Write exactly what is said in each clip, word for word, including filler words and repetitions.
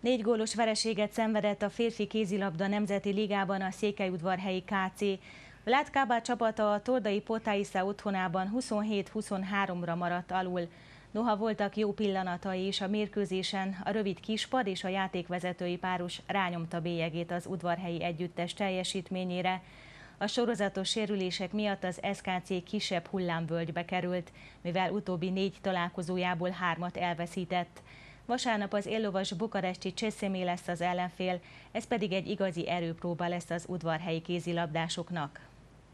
Négy gólos vereséget szenvedett a férfi kézilabda nemzeti ligában a székelyudvarhelyi ká cé. Vlad Kábá csapata a tordai Potáisza otthonában huszonhét huszonháromra maradt alul. Noha voltak jó pillanatai is a mérkőzésen, a rövid kispad és a játékvezetői párus rányomta bélyegét az udvarhelyi együttes teljesítményére. A sorozatos sérülések miatt az es ká cé kisebb hullámvölgybe került, mivel utóbbi négy találkozójából hármat elveszített. Vasárnap az éllovas bukaresti Cseszemé lesz az ellenfél, ez pedig egy igazi erőpróba lesz az udvarhelyi kézilabdásoknak.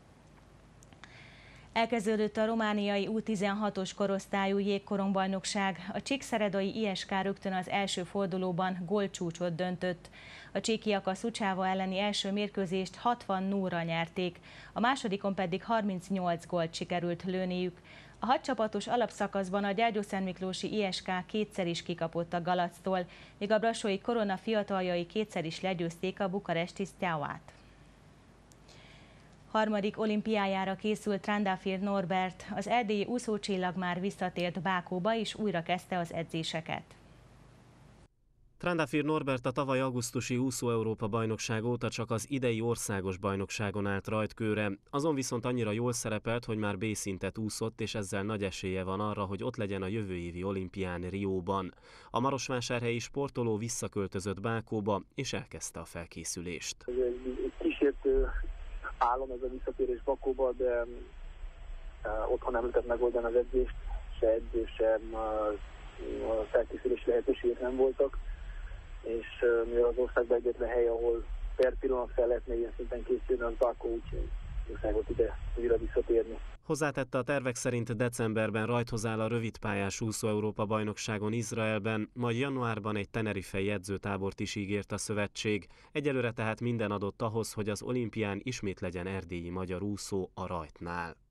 Elkezdődött a romániai U tizenhatos korosztályú jégkorongbajnokság. A csíkszeredai i es ká rögtön az első fordulóban gólcsúcsot döntött. A csíkiak a Szucsáva elleni első mérkőzést hatvan nullra nyerték, a másodikon pedig harmincnyolc gólt sikerült lőniük. A hatcsapatos alapszakaszban a gyergyószentmiklósi i es ká kétszer is kikapott a Galactól, míg a brassói Korona fiataljai kétszer is legyőzték a bukaresti Steaua-t. Harmadik olimpiájára készült Trandafir Norbert, az erdélyi úszócsillag már visszatért Bákóba és újra kezdte az edzéseket. Trandafir Norbert a tavaly augusztusi úszó-Európa-bajnokság óta csak az idei országos bajnokságon állt rajtkőre, azon viszont annyira jól szerepelt, hogy már B-szintet úszott, és ezzel nagy esélye van arra, hogy ott legyen a jövő évi olimpián Rióban. A marosvásárhelyi sportoló visszaköltözött Bákóba, és elkezdte a felkészülést. Egy kísértő álom ez a visszatérés Bakóba, de uh, otthon nem lehetett megoldani az edzést, se edzés, sem uh, a felkészülési lehetőségek nem voltak, és uh, mivel az országban egyetlen hely, ahol per pillanat fel lehetne ilyen szinten készülni, az Bakó, úgyhogy országot ide újra visszatérni. Hozzátette, a tervek szerint decemberben rajthoz áll a rövidpályás úszó-Európa-bajnokságon Izraelben, majd januárban egy tenerifei edzőtábort is ígért a szövetség. Egyelőre tehát minden adott ahhoz, hogy az olimpián ismét legyen erdélyi magyar úszó a rajtnál.